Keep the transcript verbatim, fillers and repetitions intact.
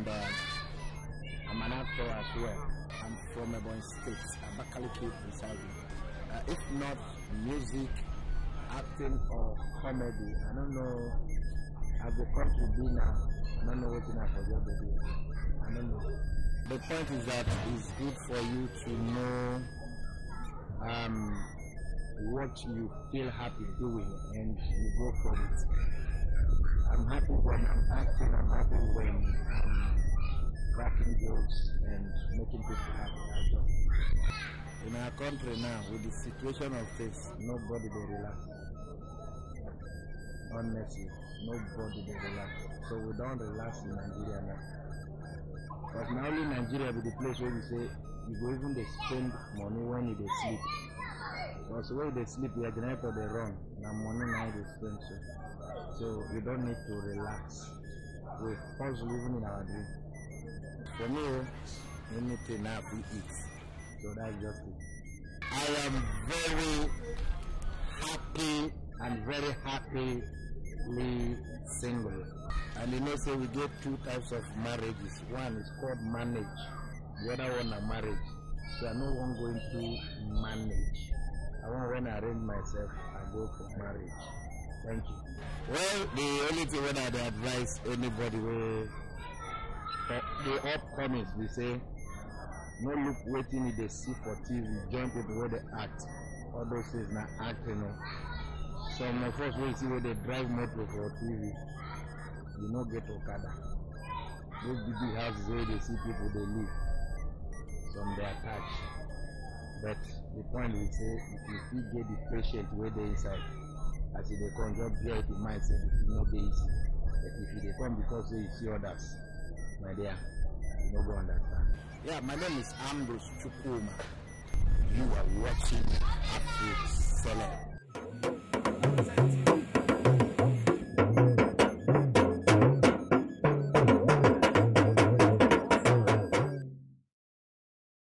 and uh, I'm an actor as well. I'm from Ebonyi State, Abakaliki precisely. Uh, if not music, acting or comedy, I don't know. I've come to be now. I don't know what I forget to do. I don't know. The point is that it's good for you to know um, what you feel happy doing and you go for it. I'm happy when I'm acting, I'm happy when I'm cracking jokes and making people happy. I just, in our country now, with the situation of things, nobody they relax. Honestly, nobody they relax. So we don't relax in Nigeria now. But now only Nigeria be the place where we say you go even they spend money when you they sleep. Because when they sleep, we are generator they run. Now money now they spend so. So we don't need to relax. We hustle even in our dream. For me, anything now we eat. So that's just it. I am very happy and very happily single. And you know, say we get two types of marriages. One is called manage, the other one is marriage. So I no one going to manage. I want when I arrange myself, I go for marriage. Thank you. Well, the only thing when I advise anybody where the upcomings, we say, no look waiting if they see for T V, join people where they act. All those things not acting. You know. Some of us will see where they drive motor for T V. You know, get Okada. Those big houses where they see people they live. Some they attach. But the point is say if you still get the patient where they inside, as if they come just bear it in mind, say it's not easy. But if they come because they see others, my dear, you don't go understand. Yeah, my name is Ambrose Chukwuma. You are watching Afro Celeb.